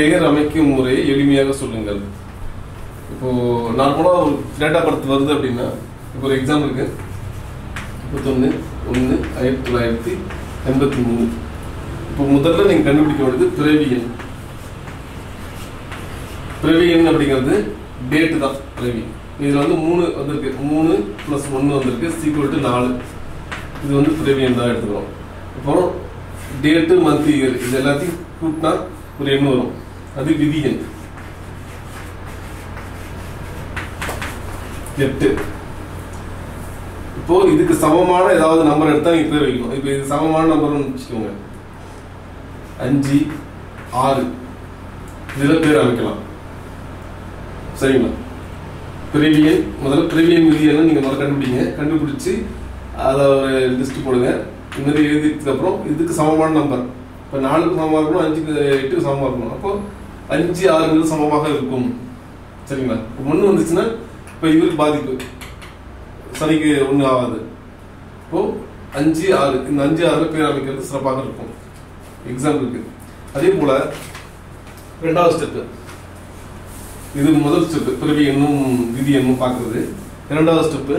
பெயர் அமைக்கும் முறையை எளிமையாக சொல்லுங்கள். இப்போ நார்மலா ஒரு டேட் ஆஃப் பர்த் வருது அப்படின்னா, இப்போ ஒரு எக்ஸாம்பிள் இருக்கு, 31/1/1983. இப்போ முதல்ல நீங்க கண்டுபிடிக்க வேண்டியது பிறவி எண். பிறவி எண் அப்படிங்கிறது டேட்டு தான். பிறவி இதுல வந்து 3 வந்திருக்கு, 3 + 1 வந்திருக்கு, = 4. இது வந்து பிறவி எண் தான் எடுத்துக்கிறோம். அப்புறம் டேட்டு, மந்த், இயர் இது எல்லாத்தையும் கூட்டினா ஒரு எண் வரும், அது விதி எண் 8. இப்போ இதுக்கு சமமான ஏதாவது நம்பர் எடுத்தா நீங்க பேர் வைக்கணும். இப்போ இது சமமான நம்பர் வச்சுக்கோங்க, 5, 6 இதுல பேர் அமைக்கலாம். சரிங்களா? பிறவியன் முதல்ல பிறவியன் விதி எல்லாம் நீங்க முதல்ல கண்டுபிடிங்க. கண்டுபிடிச்சு அதை ஒரு லிஸ்ட் போடுங்க. இந்த மாதிரி எழுதிக்கு அப்புறம் இதுக்கு சமமான நம்பர், இப்போ 4க்கு சமமாக இருக்கணும், 5க்கு 8க்கு சமமாக இருக்கணும். அப்போ 5, 6 சமமாக இருக்கும். சரிங்களா? 1 வந்துச்சுன்னா இப்போ இவருக்கு பாதிப்பு, சனிக்கு 1 ஆகாது. இப்போ 5, 6 இந்த 5, 6 பேர் அமைக்கிறது சிறப்பாக இருக்கும் எக்ஸாம்பிளுக்கு. அதே போல 2வது ஸ்டெப், இது முதல் ஸ்டெப் பிறவி எண்ணும் விதி எண்ணும் பார்க்கறது. 2வது ஸ்டெப்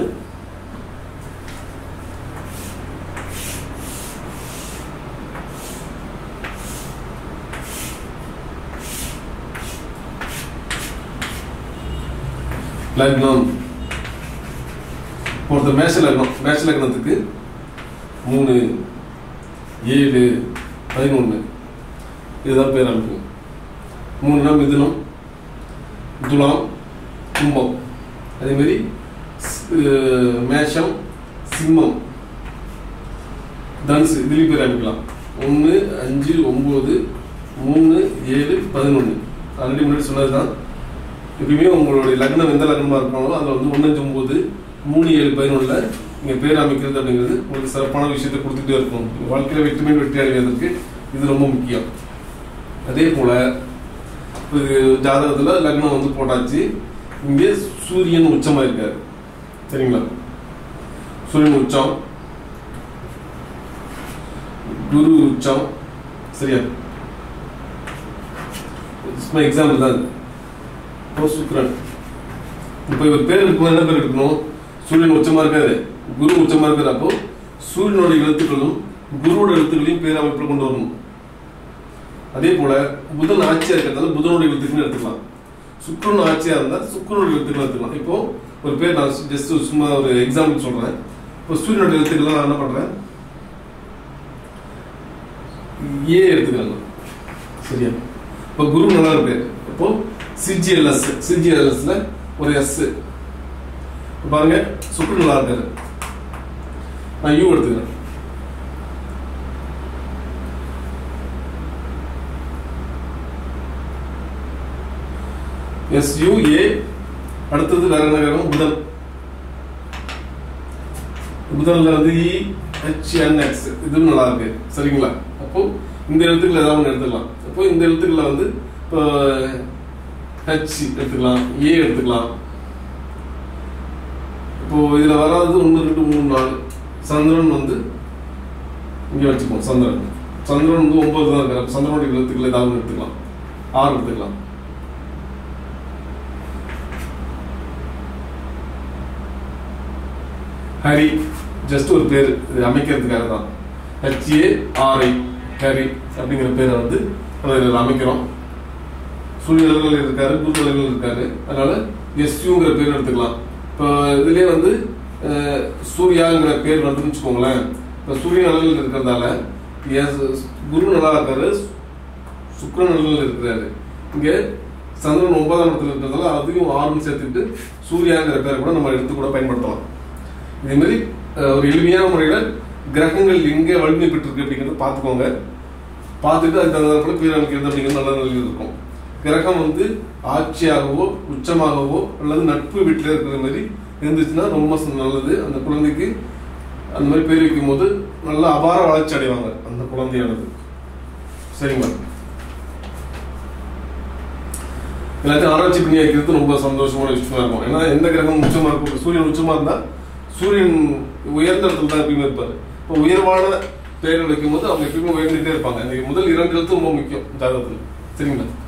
லக்னம். ஒருத்தர் மேஷ லக்னம், மேஷ லக்னத்துக்கு 3, 7, 11 இதுதான் பேர் அமைக்கும். 3னா மிதுனம், துலாம், கும்பம். அதே மாதிரி மேஷம், சிம்மம், தனுசு இதுலயும் பேர் அமைக்கலாம். 1, 5, 9, 3, 7, 11 ஆல்ரெடி முன்னாடி சொன்னதுதான். எப்பயுமே உங்களுடைய லக்னம் எந்த லக்னமா இருக்கணும் அதில் வந்து 1, 5, 9, 3, 7, 11 நீங்க பேர் அமைக்கிறது அப்படிங்கிறது உங்களுக்கு சிறப்பான விஷயத்தை கொடுத்துட்டே இருக்கும். வாழ்க்கையில வெற்றி அடைவதற்கு இது ரொம்ப முக்கியம். அதே போல இது ஜாதகத்துல லக்னம் வந்து போட்டாச்சு. இங்கே சூரியன் உச்சமா இருக்காரு. சரிங்களா? சூரியன் உச்சம், குரு உச்சம். சரியா? எக்ஸாம்பிள் தான். சுக்கிரன். இப்போ இவர் பேர் இருக்கும், என்ன பேர் இருக்கணும்? சூரியன் உச்சமா இருக்காரு, குரு உச்சமா இருக்காரு. அப்போ சூரியனோட எழுத்துக்களும் குருவோட எழுத்துக்களையும் பேர் அமைப்பில் கொண்டு வரணும். அதே போல புதன் ஆட்சியா இருக்கிறதால புதனுடைய எழுத்துக்கள் எடுத்துக்கலாம். சுக்கிரன் ஆட்சியா இருந்தா சுக்கிரனுடைய எழுத்துக்கள் எடுத்துக்கலாம். இப்போ ஒரு பேர் நான் ஜஸ்ட் சும்மா ஒரு எக்ஸாம்பிள் சொல்றேன். இப்போ சூரியனோட எழுத்துக்கள் நான் என்ன பண்றேன், ஏ எடுத்துக்கிறாங்க. சரியா? இப்போ குரு நல்லா இருக்கு. இப்போ சிஜிஎல்எஸ்ல ஒரு எஸ் பாருங்க, சுக்கிரன் நல்லா இருக்காரு. நான் யூ எடுத்துக்கிறேன். SUA. அடுத்தது வேற என்ன கிரகம்? புதன். புதன்ல வந்து EHNX இதுவும் நல்லா இருக்கு. சரிங்களா? அப்போ இந்த எழுத்துக்கள் ஏதாவது ஒன்று எடுத்துக்கலாம். அப்போ இந்த எழுத்துக்களை வந்து இப்போ H எடுத்துக்கலாம், A எடுத்துக்கலாம். இப்போ இதுல வராது 1, 2, 3, 4. சந்திரன் வந்து இங்க வச்சுப்போம். சந்திரன் வந்து 9 தான் இருக்கு. சந்திரனுடைய எழுத்துக்கள் ஏதாவது ஒன்று எடுத்துக்கலாம், 6 எடுத்துக்கலாம். ஹரி ஜஸ்ட் ஒரு பேர் அமைக்கிறதுக்காக தான். HARI ஹரி அப்படிங்கிற பேரை வந்து அமைக்கிறோம். சூரிய நிலைகள் இருக்காரு, குரு நிலைகள் இருக்காரு, அதனால SUங்கிற பேர் எடுத்துக்கலாம். இப்போ இதுலயே வந்து சூர்யாங்கிற பேர் வருதுன்னு வச்சுக்கோங்களேன். இப்போ சூரிய நிலைகள் இருக்கிறதால குரு நல்லா இருக்காரு, சுக்கிர நிலைகள் இருக்கிறாரு. இங்க சந்திரன் 9ஆம் இடத்துல இருக்கிறதால அதையும் 6 சேர்த்துக்கிட்டு சூர்யாங்கிற பேரை கூட நம்ம எடுத்து கூட பயன்படுத்தலாம். இதே மாதிரி ஒரு எளிமையான முறையில கிரகங்கள் எங்க வலிமை பெற்றிருக்கு அப்படிங்கிறத பார்த்துக்கோங்க. பார்த்துட்டு அதுக்கு தகுந்த பேர் அமைக்கிறது அப்படிங்கிறது நல்ல நிலையில் இருக்கும். கிரகம் வந்து ஆட்சியாகவோ உச்சமாகவோ அல்லது நட்பு வீட்டில் இருக்கிற மாதிரி இருந்துச்சுன்னா ரொம்ப நல்லது. அந்த குழந்தைக்கு அந்த மாதிரி பேர் வைக்கும் போது நல்ல அபார வளர்ச்சி அடைவாங்க அந்த குழந்தையானது. சரிங்களா? எல்லாத்தையும் ஆராய்ச்சி பண்ணி வைக்கிறது ரொம்ப சந்தோஷமான விஷயமா இருக்கும். ஏன்னா எந்த கிரகம் உச்சமா இருக்கும், சூரியன் உச்சமா இருந்தா சூரியன் உயர்ந்த இடத்துல தான் எப்பயுமே இருப்பாரு. இப்போ உயர்வான பெயர்கள் வைக்கும் போது அவங்க எப்பயுமே உயர்ந்துட்டே இருப்பாங்க. முதல் 2 எழுத்து ரொம்ப முக்கியம் ஜாதகத்தில். சரிங்களா?